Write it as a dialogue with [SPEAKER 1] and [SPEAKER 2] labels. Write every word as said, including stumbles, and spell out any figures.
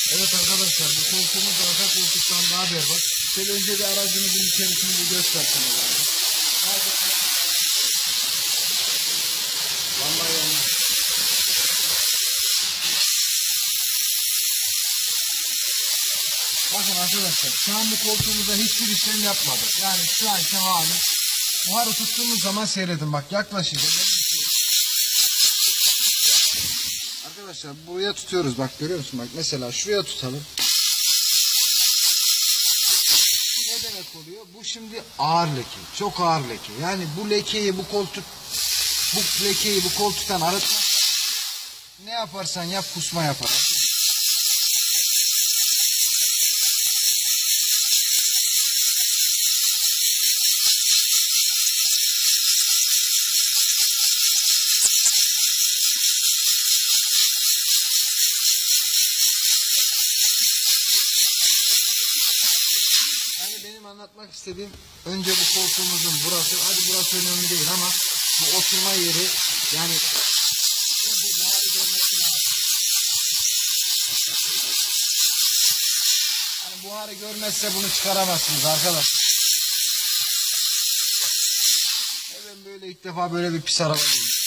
[SPEAKER 1] Evet arkadaşlar, bu koltuğumuz arka koltuktan daha berbat. Şöyle önce bir aracımızın içerisini bir göstersin. Vallahi olmaz. Bakın arkadaşlar, şu an bu koltuğumuza hiçbir işlem yapmadık. Yani şu anki hali. Buharı tuttuğumuz zaman seyredin, bak yaklaşacağım. Arkadaşlar buraya tutuyoruz, bak görüyor musun? Bak mesela şuraya tutalım. Bu ne demek oluyor? Bu şimdi ağır leke, çok ağır leke. Yani bu lekeyi bu koltuk, bu lekeyi bu koltuktan arıtmak, ne yaparsan yap kusma yapar. Yani benim anlatmak istediğim, önce bu koltuğumuzun burası, hadi burası önemli değil ama bu oturma yeri, yani bu buharı görmesi lazım. Yani buharı görmezse bunu çıkaramazsınız arkadaşlar. Ben böyle ilk defa böyle bir pis araba görüyorum.